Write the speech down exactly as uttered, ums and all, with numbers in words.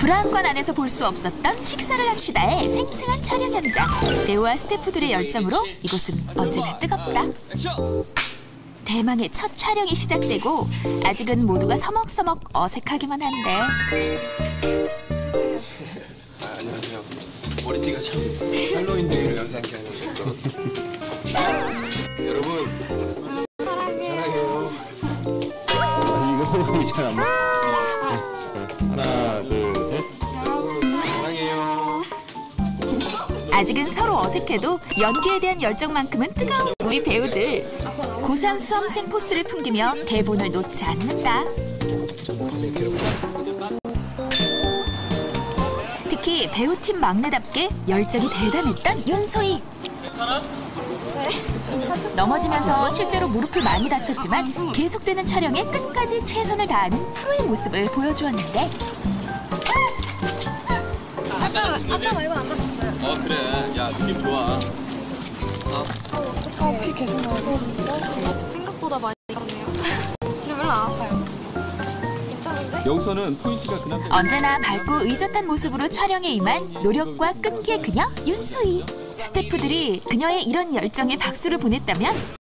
브라운관 안에서 볼 수 없었던 식사를 합시다의 생생한 촬영 현장. 배우와 스태프들의 열정으로 이곳은 언제나 뜨겁다. 대망의 첫 촬영이 시작되고 아직은 모두가 서먹서먹 어색하기만 한데. 아, 안녕하세요. 머리띠가 참 할로윈 데이를 연상케 하는 거. 여러분 사랑해요. 아니 이거 잘 안 맞. 하나, 둘, 셋. 여러분 사랑해요. 아직은 서로 어색해도 연기에 대한 열정만큼은 뜨거운 우리 배우들. 고삼 수험생 포스를 풍기며 대본을 놓지 않는다. 특히 배우팀 막내답게 열정이 대단했던 윤소희. 괜찮아? 넘어지면서 실제로 무릎을 많이 다쳤지만 계속되는 촬영에 끝까지 최선을 다하는 프로의 모습을 보여주었는데. 아까 아까 말고 안 다쳤어요. 어 그래. 야 느낌 좋아. 아, 피 계속 나고 생각보다 많이 나네요. 근데 별로 안 아파요. 괜찮은데? 여기서는 포인트가 그 남자. 언제나 밝고 의젓한 모습으로 촬영에 임한 노력과 끈기의 그녀 윤소희. 스태프들이 그녀의 이런 열정에 박수를 보냈다면